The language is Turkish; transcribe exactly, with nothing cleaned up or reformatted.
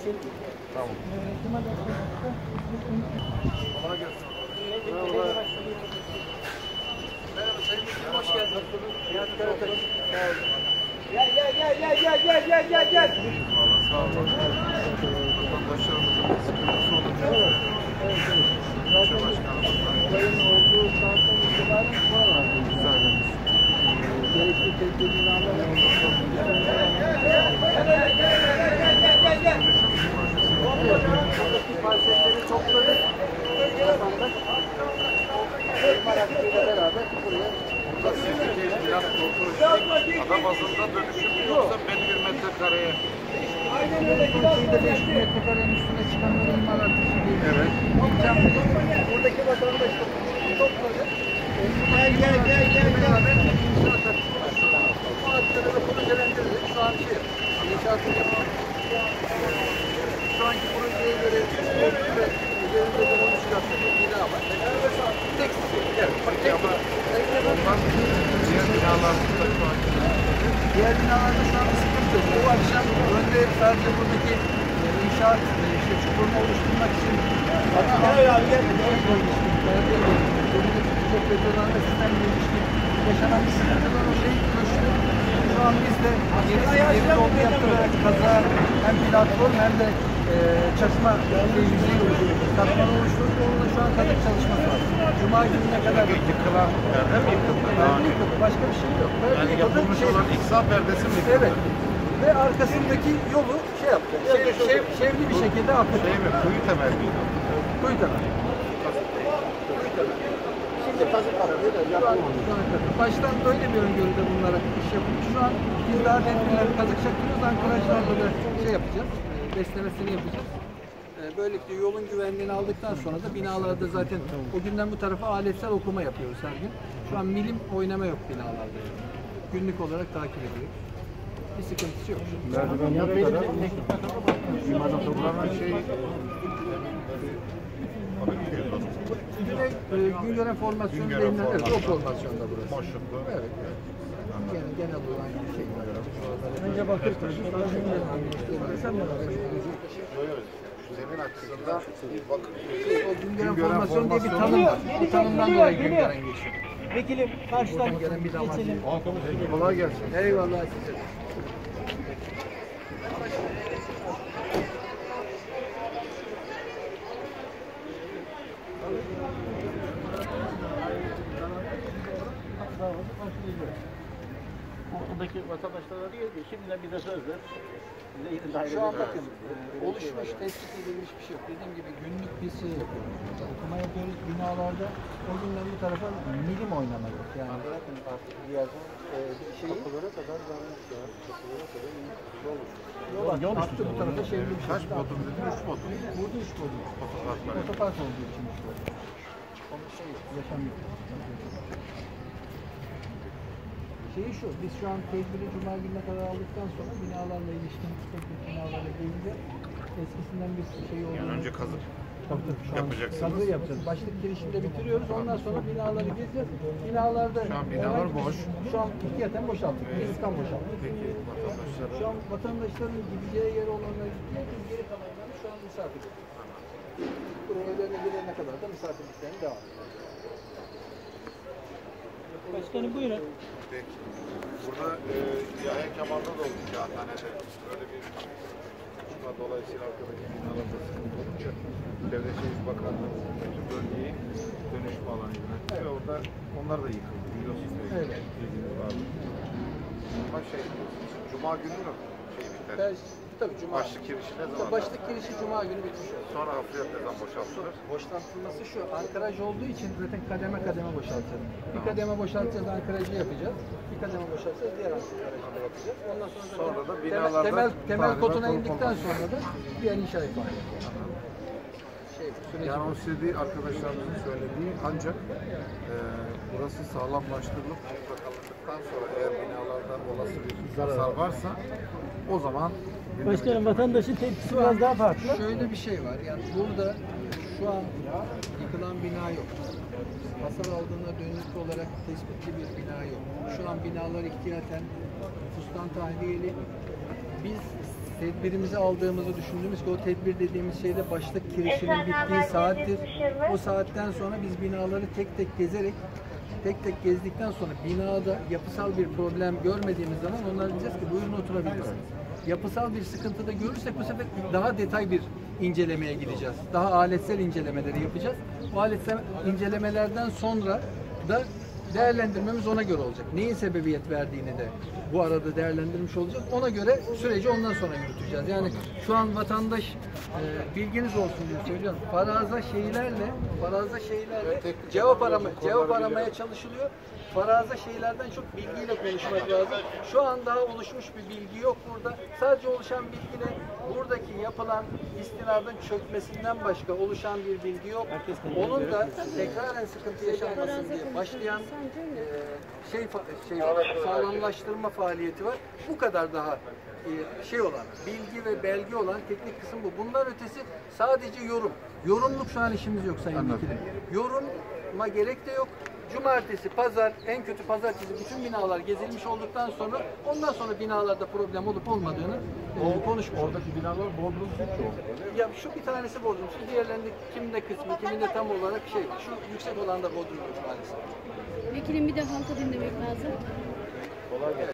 Tamam. Kolay gelsin. Merhaba. Merhaba Sayın Müdürüm, hoş geldiniz. Nihat Karatay. Gel gel gel gel gel gel gel gel gel. Valla sağ olun. Vatandaşlarımızın sıkıntısı olunca ilçe başkanımızdan olayın olduğu saatten itibaren buralardayız. güzel. Gerekli tedbirini alalım. Buradaki parselleri topladık. Vatandaş Maraşlı'yla beraber buraya Biraz kontrol ada bazında dönüşüm yoksa belli bir metrekareye. aynen öyle. Türkiye'de beş bin metrekarenin üstüne çıkanları imar artışı değil. Evet. Buradaki vatandaşlar topladık. Gel gel gel gel gel. Bu hatları da projelendirdik. Şu an şey, inşaatı yapıyoruz. Şu anki projeye göre ve üzerinde de on üç katlı bir bina var. Tek evet, tek Ondan diğer binalarda şu an diğer binalarda şu an bir sıkıntı yok. Bu akşam önde sadece buradaki inşaat işte çukurunu oluşturmak için gel abi gel. Çok betonarme sistemle ilişkin yaşanan bir sıkıntıdan o şey çöztü. Şu an biz de gerisi yolu yaptırarak kaza hem platform hem de e, çatma yüzeyi oluşturuyoruz. Katmanı oluşturuyoruz. Onunla şu an kazık çalışması var. Cuma gününe kadar yıkılan perde mi yıkıldı? perde yıkıldı. Başka bir şey yok. Perde Yani yıkıldı. yapılmış Şey, olan iksa perdesi mi yıkıldı? evet. Ve arkasındaki yolu şey yaptı. Şev, şev, şevli bir şekilde attı. Şey mi? Kuyu temel miydi? Kuyu temel. Kuyu temel. Şimdi kazık atıyor da yapılmadı. Baştan böyle bir öngörüde bunlara iş yapılmış. Şu an biz daha tedbirleri kazık çakıyoruz. Ankaracılarla da şey yapacağız. Beslemesini yapacağız. Böylelikle yolun güvenliğini aldıktan sonra da binalarda zaten o günden bu tarafa aletsel okuma yapıyoruz her gün. Şu an milim oynama yok binalarda. Günlük olarak takip ediyoruz. Bir sıkıntısı yok. Merdivenlere kadar imada toplanan şey Güney, e, Güngören formasyonu Güngören denilen evet, o formasyon. formasyonda burası. Boşluklu. Evet. Genel, genel olan bir şey var. Önce bakır taşı, sonra Güngören. Zemin açısından bakın. O Güngören formasyonu diye bir tanım var. Bu tanımdan dolayı Güngören geçiyor. Vekilim karşıdan Güngören bir damar. geçelim. Kolay gelsin. Eyvallah size. Oradaki vatandaşlara diyor ki şimdiden bize söz ver. Bize yeni daire Şu an ver. bakın oluşmuş, tespit edilmiş bir şey yok. Dediğim gibi günlük bir şey yapıyoruz. Okuma yapıyoruz binalarda. O günden bu tarafa milim oynama yok. Yani bırakın artık bir yerden e, bir şeyi kapılara kadar vermişler. Kapılara kadar yol oluşmuş. Yol attı bu tarafa çevrili bir şey. Kaç bodrum dedin? Üç bodrum. Burada üç bodrum. Otopark var. Otopark olduğu için üç bodrum. Onun şey yok, yaşam yok. Şeyi şu, biz şu an tedbiri Cuma gününe kadar aldıktan sonra binalarla ilişkin teknik binalarla ilgili eskisinden bir şey olduğunu... Yani önce kazık yapacaksınız. Kazı yapacağız. Başlık girişinde bitiriyoruz. Ondan sonra binaları gezeceğiz. Binalarda... Şu an binalar boş. Şu an ihtiyaten boşalttık. Riskan boşalttık. Peki vatandaşlar. Şu an vatandaşların gideceği yer olanlara gidiyor. Biz geri kalanlarını şu an misafir ediyoruz. Buraya evlerine gelene kadar da misafirliklerini devam ediyoruz. Başkanım buyurun. Peki. Burada e, Yahya Kemal'da da oldu Kağıthane'de. Böyle bir çalışma dolayısıyla arkadaki binalarda sıkıntı olunca Çevre Şehir Bakanlığı bütün bölgeyi dönüşme alanı yönetti ve orada onlar da yıkıldı. Biliyorsunuz. Evet. Ama şey, Cuma günü mü şey biter? Ben, tabii Cuma. Başlık girişi ne zaman? Başlık girişi Cuma günü bitmiş olur. Sonra hafriyat ne zaman boşaltılır? Boşaltılması şu, ankaraj olduğu için zaten kademe kademe boşaltacağız. Bir kademe boşaltacağız, ankarajı yapacağız. Bir kademe boşaltacağız, diğer ankarajı da yapacağız. Ondan sonra, Sonra da temel, binalarda temel, temel tadilat kotuna olup indikten olmaz. sonra da diğer inşaat faaliyeti. Şey, süreci Yani o söylediği arkadaşlarımızın söylediği ancak e, burası sağlamlaştırılıp bakanlıktan sonra eğer binalardan olası bir zarar varsa o zaman Başkanım vatandaşın tepkisi biraz daha farklı. şöyle bir şey var. Yani burada şu an yıkılan bina yok. Hasar aldığına dönük olarak tespitli bir bina yok. Şu an binalar ihtiyaten nüfustan tahliyeli. Biz tedbirimizi aldığımızı düşündüğümüz ki o tedbir dediğimiz şeyde başlık kirişinin bittiği saattir. O saatten sonra biz binaları tek tek gezerek tek tek gezdikten sonra binada yapısal bir problem görmediğimiz zaman onlara diyeceğiz ki buyurun oturabilirsiniz. Yapısal bir sıkıntı da görürsek bu sefer daha detay bir incelemeye gideceğiz. Daha aletsel incelemeleri yapacağız. O aletsel incelemelerden sonra da değerlendirmemiz ona göre olacak. Neyin sebebiyet verdiğini de bu arada değerlendirmiş olacağız. Ona göre süreci ondan sonra yürüteceğiz. Yani şu an vatandaş e, bilginiz olsun diye söylüyorum. Faraza şeylerle, faraza şeylerle cevap arama, cevap aramaya çalışılıyor. Faraza şeylerden çok bilgiyle konuşmak lazım. Şu an daha oluşmuş bir bilgi yok burada. Sadece oluşan bilgiyle buradaki yapılan istinadın çökmesinden başka oluşan bir bilgi yok. Onun da tekraren sıkıntı yaşanmasın diye başlayan e, şey şey sağlamlaştırma faaliyeti var. Bu kadar daha e, şey olan, bilgi ve belge olan teknik kısım bu. Bunlar ötesi sadece yorum. Yorumluk şu an işimiz yok Sayın Vekilim. Yoruma gerek de yok. Cumartesi, pazar, en kötü pazartesi bütün binalar gezilmiş olduktan sonra ondan sonra binalarda problem olup olmadığını e, konuşmuş. Oradaki binalar bodrumsuz çoğu. Ya şu bir tanesi bodrumsuz, diğerlerinde kiminde kısmı, kiminde tam olarak şey, şu yüksek olan da bodrumsuz maalesef. Vekilim bir de halka dinlemek lazım. Kolay gelsin.